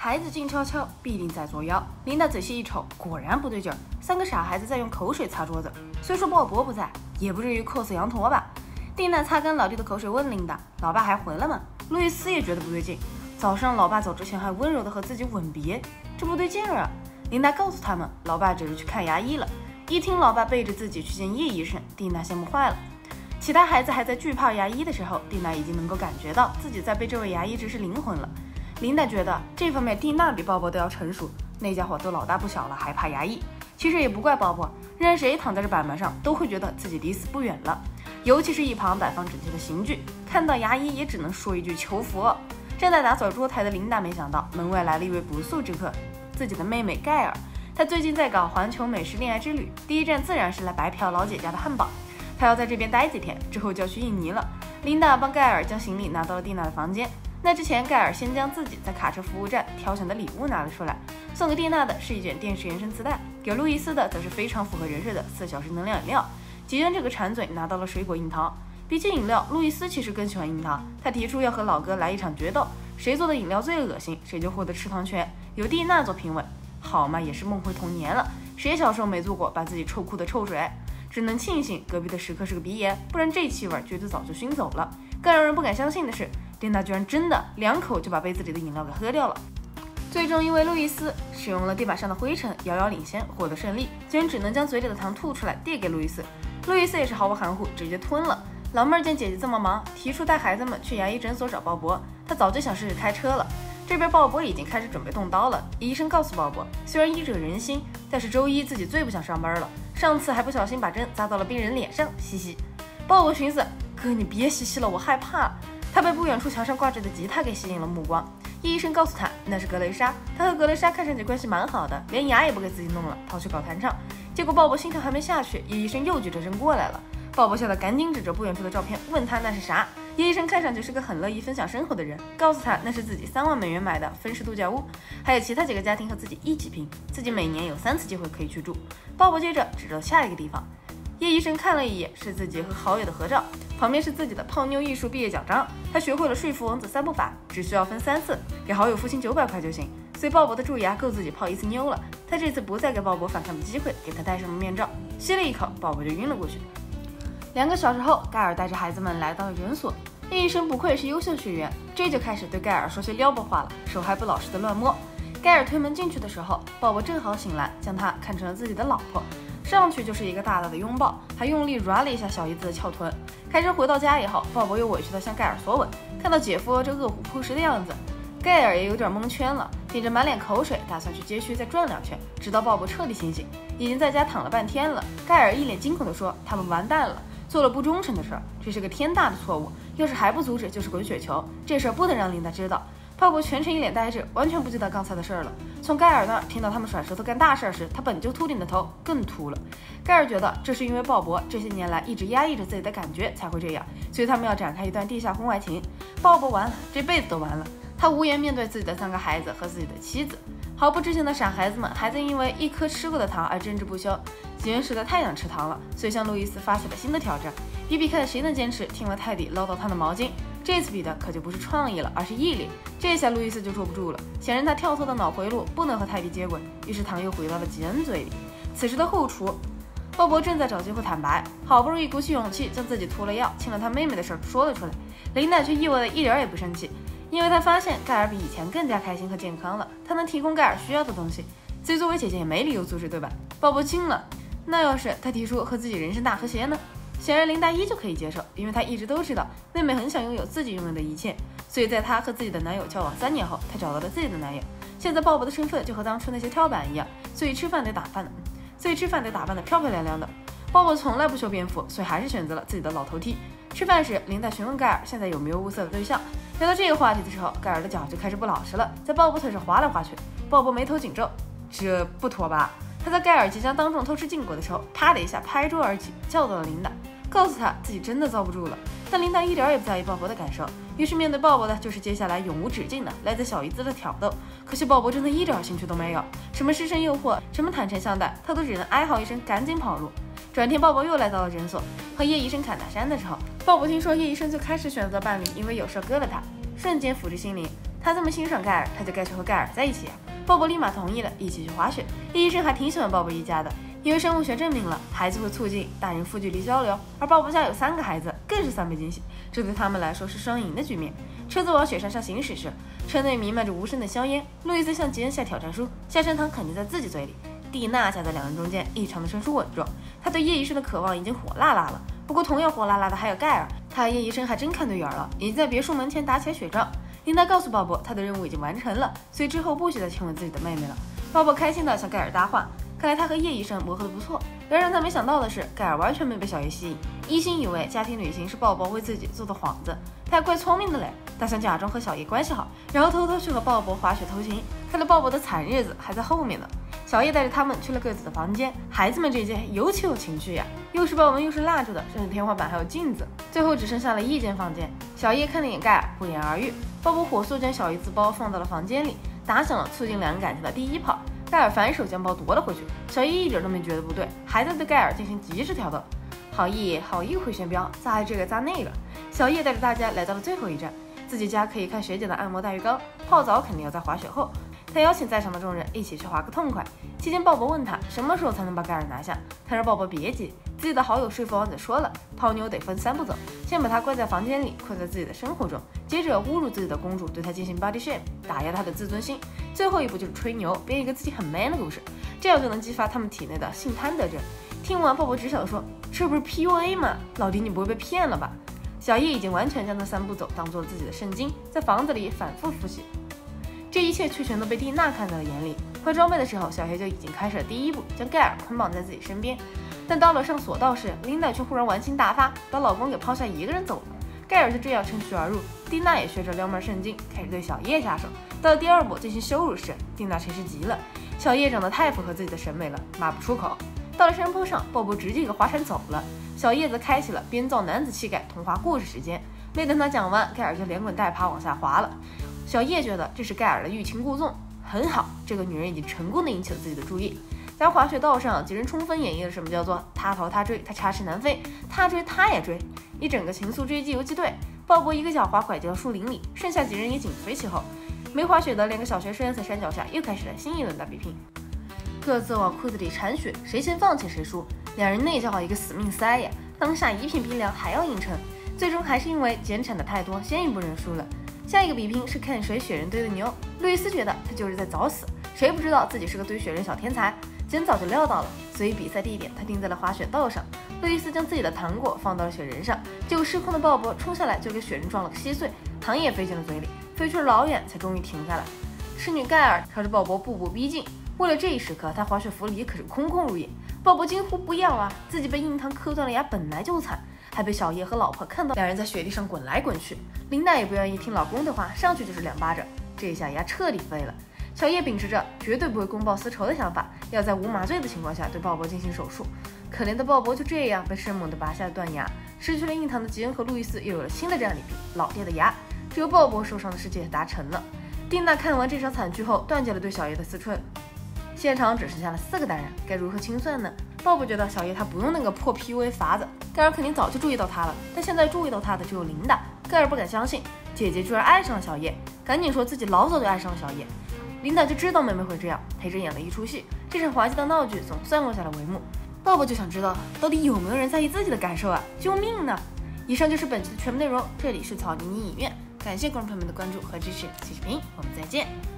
孩子静悄悄，必定在作妖。琳达仔细一瞅，果然不对劲儿，三个傻孩子在用口水擦桌子。虽说鲍勃不在，也不至于扣死羊驼吧？蒂娜擦干老弟的口水，问琳达：“老爸还回来吗？”路易斯也觉得不对劲，早上老爸走之前还温柔地和自己吻别，这不对劲儿啊！琳达告诉他们，老爸只是去看牙医了。一听老爸背着自己去见叶医生，蒂娜羡慕坏了。其他孩子还在惧怕牙医的时候，蒂娜已经能够感觉到自己在被这位牙医指示灵魂了。琳达觉得这方面蒂娜比鲍勃都要成熟，那家伙都老大不小了，还怕牙医。其实也不怪鲍勃，任谁躺在这板板上都会觉得自己离死不远了。尤其是一旁摆放整齐的刑具，看到牙医也只能说一句求佛。正在打扫桌台的琳达没想到门外来了一位不速之客，自己的妹妹盖尔。她最近在搞环球美食恋爱之旅，第一站自然是来白嫖老姐家的汉堡。她要在这边待几天，之后就要去印尼了。琳达帮盖尔将行李拿到了蒂娜的房间。那之前，盖尔先将自己在卡车服务站挑选的礼物拿了出来，送给蒂娜的是一卷电视原声磁带，给路易斯的则是非常符合人设的4小时能量饮料。吉恩这个馋嘴拿到了水果樱桃。比起饮料，路易斯其实更喜欢樱桃。他提出要和老哥来一场决斗，谁做的饮料最恶心，谁就获得吃糖权，由蒂娜做评委。好嘛，也是梦回童年了，谁小时候没做过把自己臭哭的臭水？只能庆幸隔壁的食客是个鼻炎，不然这气味绝对早就熏走了。更让人不敢相信的是，琳达居然真的2口就把杯子里的饮料给喝掉了。最终因为路易斯使用了地板上的灰尘遥遥领先，获得胜利。居然只能将嘴里的糖吐出来递给路易斯，路易斯也是毫不含糊，直接吞了。老妹儿见姐姐这么忙，提出带孩子们去牙医诊所找鲍勃。他早就想试试开车了。这边鲍勃已经开始准备动刀了。医生告诉鲍勃，虽然医者仁心，但是周一自己最不想上班了。上次还不小心把针扎到了病人脸上，嘻嘻。鲍勃寻思，哥你别嘻嘻了，我害怕。他被不远处墙上挂着的吉他给吸引了目光。叶医生告诉他那是格雷莎，他和格雷莎看上去关系蛮好的，连牙也不给自己弄了，逃去搞弹唱。结果鲍勃心跳还没下去，叶医生又举着针过来了。鲍勃吓得赶紧指着不远处的照片问他那是啥。叶医生看上去是个很乐意分享生活的人，告诉他那是自己3万美元买的分式度假屋，还有其他几个家庭和自己一起拼，自己每年有3次机会可以去住。鲍勃接着指着下一个地方，叶医生看了一眼，是自己和好友的合照，旁边是自己的泡妞艺术毕业奖章。他学会了说服王子3步法，只需要分3次，给好友付清900块就行。所以鲍勃的蛀牙够自己泡1次妞了。他这次不再给鲍勃反抗的机会，给他戴上了面罩，吸了一口，鲍勃就晕了过去。2个小时后，盖尔带着孩子们来到了诊所。叶医生不愧是优秀学员，这就开始对盖尔说些撩拨话了，手还不老实的乱摸。盖尔推门进去的时候，鲍勃正好醒来，将他看成了自己的老婆。上去就是一个大大的拥抱，还用力揉了一下小姨子的翘臀。开车回到家以后，鲍勃又委屈地向盖尔索吻。看到姐夫这饿虎扑食的样子，盖尔也有点蒙圈了，顶着满脸口水，打算去街区再转2圈，直到鲍勃彻底清醒。已经在家躺了半天了，盖尔一脸惊恐地说：“他们完蛋了，做了不忠诚的事儿，这是个天大的错误。要是还不阻止，就是滚雪球。这事儿不能让琳达知道。”鲍勃全程一脸呆滞，完全不记得刚才的事儿了。从盖尔那儿听到他们甩舌头干大事时，他本就秃顶的头更秃了。盖尔觉得这是因为鲍勃这些年来一直压抑着自己的感觉才会这样，所以他们要展开一段地下婚外情。鲍勃完了，这辈子都完了。他无颜面对自己的3个孩子和自己的妻子。毫不知情的傻孩子们还在因为1颗吃过的糖而争执不休。吉恩实在太想吃糖了，所以向路易斯发起了新的挑战，比比看谁能坚持听了泰迪唠叨他的毛巾。这次比的可就不是创意了，而是毅力。这下路易斯就坐不住了，显然他跳脱的脑回路不能和泰迪接轨，于是糖又回到了吉恩嘴里。此时的后厨，鲍勃正在找机会坦白，好不容易鼓起勇气将自己涂了药亲了他妹妹的事说了出来。琳达却意外的一点也不生气，因为她发现盖尔比以前更加开心和健康了，他能提供盖尔需要的东西，所以作为姐姐也没理由阻止，对吧？鲍勃惊了，那要是他提出和自己人生大和谐呢？显然琳达依旧可以接受，因为她一直都知道妹妹很想拥有自己拥有的一切，所以在她和自己的男友交往3年后，她找到了自己的男友。现在鲍勃的身份就和当初那些跳板一样，所以吃饭得打扮得漂漂亮亮的。鲍勃从来不修边幅，所以还是选择了自己的老头剃。吃饭时，琳达询问盖尔现在有没有物色的对象。聊到这个话题的时候，盖尔的脚就开始不老实了，在鲍勃腿上滑来滑去。鲍勃眉头紧皱，这不妥吧？他在盖尔即将当众偷吃禁果的时候，啪的一下拍桌而起，叫到了琳达，告诉他自己真的遭不住了。但琳达一点也不在意鲍勃的感受，于是面对鲍勃的就是接下来永无止境的来自小姨子的挑逗。可惜鲍勃真的一点兴趣都没有，什么师生诱惑，什么坦诚相待，他都只能哀嚎一声赶紧跑路。转天鲍勃又来到了诊所，和叶医生侃大山的时候，鲍勃听说叶医生就开始选择伴侣，因为有事割了他，瞬间抚着心灵。 他这么欣赏盖尔，他就该去和盖尔在一起呀。鲍勃立马同意了，一起去滑雪。叶医生还挺喜欢鲍勃一家的，因为生物学证明了孩子会促进大人负距离交流，而鲍勃家有3个孩子，更是3倍惊喜。这对他们来说是双赢的局面。车子往雪山上行驶时，车内弥漫着无声的硝烟。路易斯向吉恩下挑战书，下山糖肯定在自己嘴里。蒂娜夹在2人中间，异常的成熟稳重。她对叶医生的渴望已经火辣辣了。不过同样火辣辣的还有盖尔，他和叶医生还真看对眼了，已经在别墅门前打起了雪仗。琳达告诉鲍勃，他的任务已经完成了，所以之后不许再亲吻自己的妹妹了。鲍勃开心地向盖尔搭话，看来他和叶医生磨合得不错。然而让他没想到的是，盖尔完全没被小叶吸引，一心以为家庭旅行是鲍勃为自己做的幌子。他还怪聪明的嘞，他想假装和小叶关系好，然后偷偷去和鲍勃滑雪偷情。看来鲍勃的惨日子还在后面呢。小叶带着他们去了各自的房间，孩子们这间尤其有情趣呀，又是豹纹又是蜡烛的，甚至天花板还有镜子。最后只剩下了1间房间。小叶看了眼盖尔，不言而喻。鲍勃火速将小鱼字包放到了房间里，打响了促进2人感情的第1炮。盖尔反手将包夺了回去，小叶一点都没觉得不对，还在对盖尔进行极致挑逗。好意回旋镖，咋这个咋那个。小叶带着大家来到了最后一站，自己家可以看学姐的按摩大浴缸，泡澡肯定要在滑雪后。他邀请在场的众人一起去滑个痛快。期间，鲍勃问他什么时候才能把盖尔拿下，他让鲍勃别急。自己的好友说服王子说了，泡妞得分3步走：先把她关在房间里，困在自己的生活中；接着侮辱自己的公主，对她进行 body shame， 打压她的自尊心；最后一步就是吹牛，编一个自己很 man 的故事，这样就能激发他们体内的性贪得症。听完，鲍勃只想说，这不是 PUA 吗？老弟，你不会被骗了吧？小叶已经完全将这3步走当做了自己的圣经，在房子里反复复习。这一切却全都被蒂娜看在了眼里。换装备的时候，小黑就已经开始了第1步，将盖尔捆绑在自己身边。但到了上索道时，琳达却忽然玩心大发，把老公给抛下一个人走了。盖尔就这样趁虚而入，蒂娜也学着撩妹圣经，开始对小叶下手。到了第2步进行羞辱时，蒂娜真是急了，小叶长得太符合自己的审美了，骂不出口。到了山坡上，鲍勃直接一个滑铲走了，小叶则开启了编造男子气概童话故事时间。没等他讲完，盖尔就连滚带爬往下滑了。小叶觉得这是盖尔的欲擒故纵，很好，这个女人已经成功的引起了自己的注意。在滑雪道上，几人充分演绎了什么叫做他逃他追，他插翅难飞，他追他也追，一整个情愫追击游击队。鲍勃一个脚滑拐进了树林里，剩下几人也紧随其后。没滑雪的2个小学生在山脚下又开始了新一轮大比拼，各自往裤子里铲雪，谁先放弃谁输。2人那叫好一个死命塞呀，当下一片冰凉还要硬撑，最终还是因为减产的太多，先一步认输了。下一个比拼是看谁雪人堆的牛。路易斯觉得他就是在找死，谁不知道自己是个堆雪人小天才？吉恩早就料到了，所以比赛地点他定在了滑雪道上。路易斯将自己的糖果放到了雪人上，结果失控的鲍勃冲下来就给雪人撞了个稀碎，糖也飞进了嘴里，飞去了老远才终于停下来。侍女盖尔朝着鲍勃步步逼近，为了这一时刻，他滑雪服里可是空空如也。鲍勃惊呼不要啊，自己被硬糖磕断了牙本来就惨，还被小叶和老婆看到，2人在雪地上滚来滚去。琳达也不愿意听老公的话，上去就是2巴掌，这一下牙彻底飞了。小叶秉持着绝对不会公报私仇的想法，要在无麻醉的情况下对鲍勃进行手术。可怜的鲍勃就这样被生猛地拔下了断牙。失去了硬糖的吉恩和路易斯又有了新的战利品，老爹的牙。只有鲍勃受伤的世界达成了。蒂娜看完这场惨剧后，断绝了对小叶的思忖。现场只剩下了4个单人，该如何清算呢？鲍勃觉得小叶他不用那个破 PUA 法子，盖尔肯定早就注意到他了，但现在注意到他的只有琳达。盖尔不敢相信姐姐居然爱上了小叶，赶紧说自己老早就爱上了小叶。琳达就知道妹妹会这样，陪着演了一出戏。这场滑稽的闹剧总算落下了帷幕。鲍勃就想知道，到底有没有人在意自己的感受啊？救命呢！以上就是本期的全部内容，这里是草泥影院，感谢观众朋友们的关注和支持，谢谢评，我们再见。